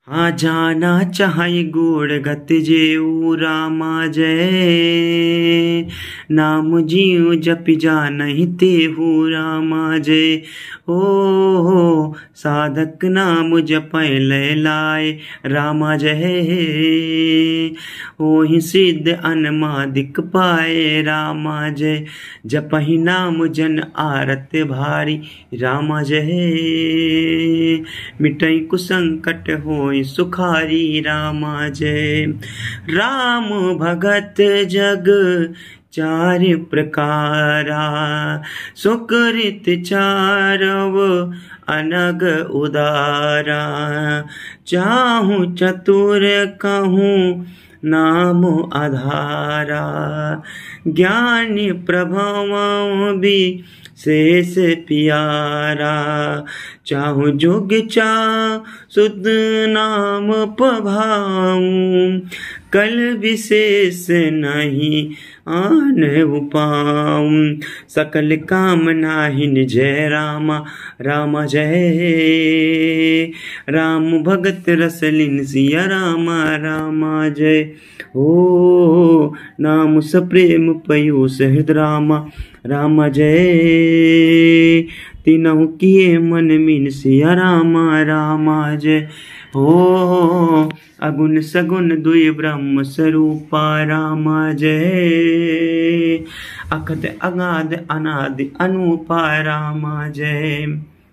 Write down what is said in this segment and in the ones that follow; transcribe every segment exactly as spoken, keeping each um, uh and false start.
हाँ जाना चाहे गुड़ गत जेऊ रामा जय। नाम जीव जपि जानहि तेहु रामा जय। ओ हो साधक नाम जपै लय लाय रामा जय। ओहि सिद्ध अनमादिक पाए रामा जय। जपहि नाम जन आरत भारी रामा जय। मिटै कुसंकट होय सुखारी रामा जय। राम भगत जग चार प्रकारा। सुकृत चारव अनग उदारा। चाहु चतुर कहूँ नाम आधारा। ज्ञानी प्रभव भी शेष प्यारा। चाहु जोग चाहु शुद्ध नाम पभाऊं। कल विशेष नहीं आन उपाऊं। सकल कामनाहिन जय रामा रामा जय। राम भगत रसलिन सिया रामा रामा जय। ओ नाम सप्रेम पयो सहृद रामा रामा जय। तीनों किए मन मीन सिया रामा रामा जय। ओ अगुण सगुण दुई ब्रह्म स्वरूपा रामा जय। अखद अगाध अनादि अनूपा रामा जय।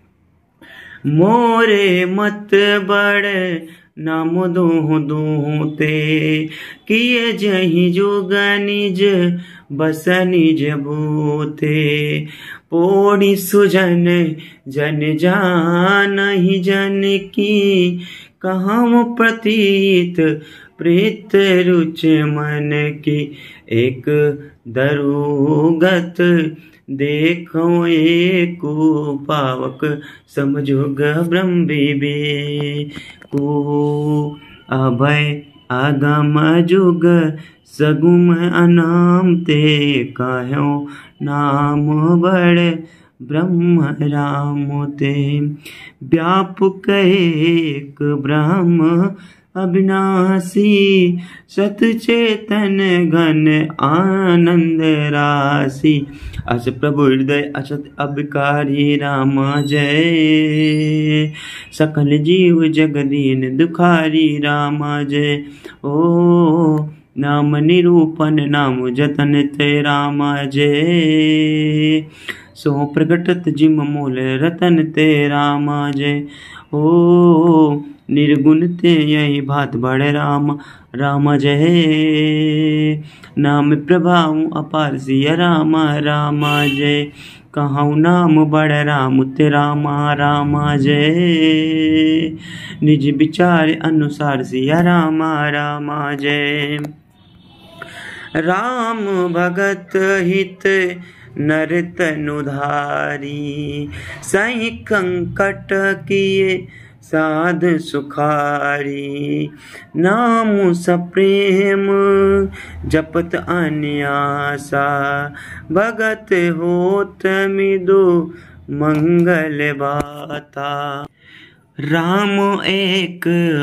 मोरे मत बड़ नाम दूँ दूँ ते। किए जहि जुग निज बस निज भूते। पोड़ी सुजन जन जानहि जन की। कहम प्रतीत प्रीत रुच मन की। एक दरुगत देखो एको पावक समझुग ब्रह्म विवेकु। अभय आगम जुग सगुम अनाम ते। कहो नाम बड़ ब्रह्म राम ते। व्यापक एक ब्रह्म अविनाशी। सत चेतन घन आनंद राशि। अस प्रभु हृदय असत अविकारी रामा जय। सकल जीव जगदीन दुखारी रामा जय। ओ नाम निरूपण नाम जतन ते रामा जय। सो प्रगटत जिम मूल रतन ते रामा जय। ओ निर्गुण ते यही भात बड़ राम रामा जय। नाम प्रभाव अपार सिया रामा रामा जय। कहूँ नाम बड़ राम ते रामा रामा जय। निज विचार अनुसार सिया रामा रामा जय। राम भगत हित नर तनुधारी। सही कंकट किए साध सुखारी। नाम सप्रेम जपत अन्यासा। भगत होत मिदु मंगल बाता। राम एक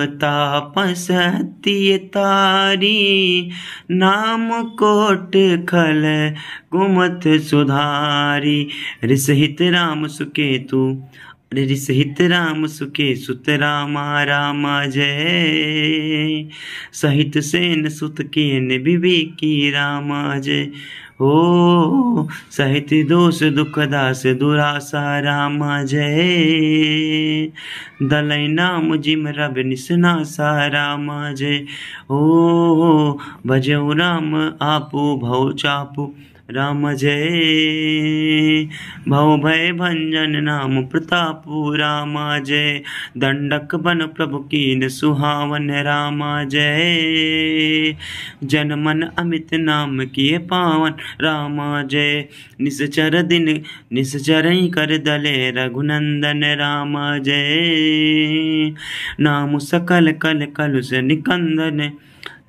तापसत्य तारी। नाम कोट खल कुमत सुधारी। रिसहित राम सुकेतु रिसहित राम सुके सुत रामा रामा जय। सहित सेन सुत केन विवेकी रामा जय। ओ सहित दोष दुख दास दुरासा रामा जय। दलै नाम जिम रब निसनासा रामा जय। ओ भजऊ राम आपू भव चापू राम जय। भव भय भंजन नाम प्रतापु रामा जय। दंडक बन प्रभु कीन सुहावन रामा जय। जन मन अमित नाम किए पावन रामा जय। निश्चर दिन निश्चर कर दले रघुनंदन रामा जय। नाम सकल कल कलुष निकंदन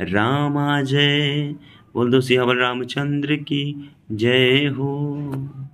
रामा जय। बोल दो सियावर रामचंद्र की जय हो।